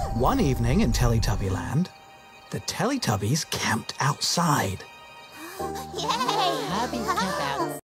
One evening in Teletubbyland, the Teletubbies camped outside. Yay! Happy camp